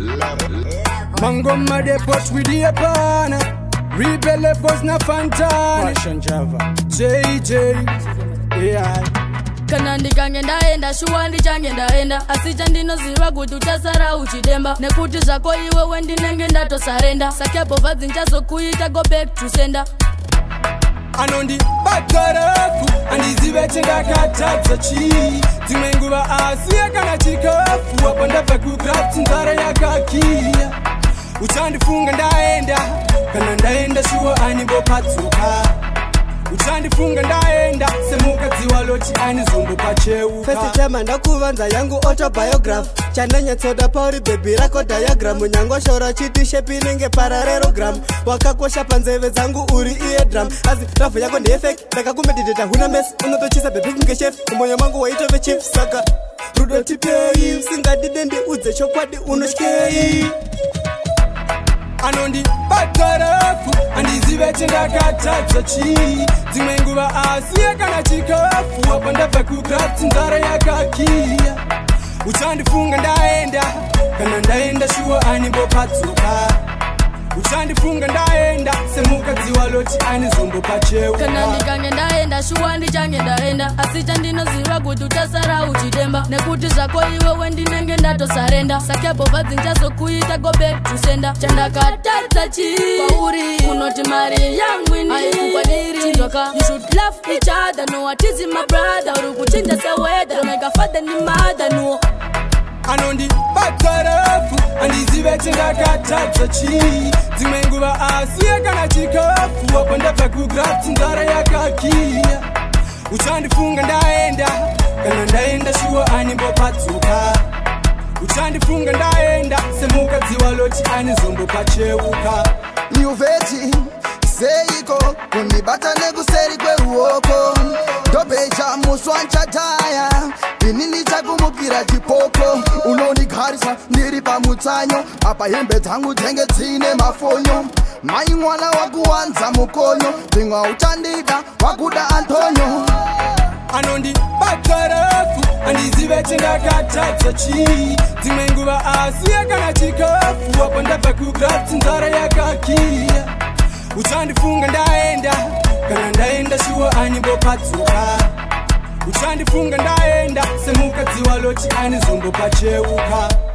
Mango made pot with the apana. Rebel boss na fantani. Fashion Java. JJ. AI. Kana ndaenda shuwa ndaenda asija ndinoziva kuti uchasara uchidemba nekuti zvako iwe wendinenge ndatosarenda sakepo vadzi nchazokuita go back to sender anondibagarafu andizive chendakatadza chii dzimwe nguva asiya kana chikafu apo ndabva kucraft nzara yakakiya uchandifunga ndaenda kana ndaenda shuwa anibopatsuka uchandifunga ndaenda semukadzi waloti anizombopachevuka fesi chama ndakuvanza yangu autobiograph chananyatsoda pauri bhebi rako diagram nyangwashora chiti shepi inenge pararerogram wakakosha panzeve dzangu uri iedram asi rafu yako ndeyefeki ndakakumediteta huna mesi unotochisa bhebi kunge chef mumwoyo mangu waitove chief saka rudo tipei usingadide ndiudze chokwadi unotyei anondibagarafu andizive chendakatadza chii dzimwe nguva asiya kana chikafu apo ndabva kucraft nzara yakakiya uchandifunga ndaenda kana ndaenda shuwa anibopatsuka uchandifunga ndaenda semukadzi waloti anizombopachevuka kana ndikange ndaenda shuwa ndaenda asi chandinoziva kuti uchasara uchidemba nekuti zvako iwe wendinenge ndatosarenda sakepo vadzi nchazokuita go back to sender chandakatadza chii kwauri unoti mari yangu haikukwaniri chindoka you should love each other no what is my brother uri kuchinja seweather don't make a father ni mother no anondibagarafu andizive chendakatadza chii dzimwe nguva asiya kana chikafu apo ndabva kucraft nzara yakakiya uchandifunga ndaenda kana ndaenda shuwa anibopatsuka uchandifunga ndaenda semukadzi waloti anizombopachevuka nyuveti seiko kunibata nekuseri kweruoko ndobeja muswa nchataya ini ndichakumukira chipoko unonigarisa ndiri pamutsanyo apa hembe dzangu dzenge dzine mafonyo mai mwana wakuwanza mukonyo dzimwa uchandida wakuda antonyo anondibagarafu andizive chendakatadza chii dzimwe nguva asiya kana chikafu apo ndabva kucraft nzara yakakiya uchandifunga ndaenda kana ndaenda shuwa anibopatsuka uchandifunga ndaenda semukadzi waloti anizombopachevuka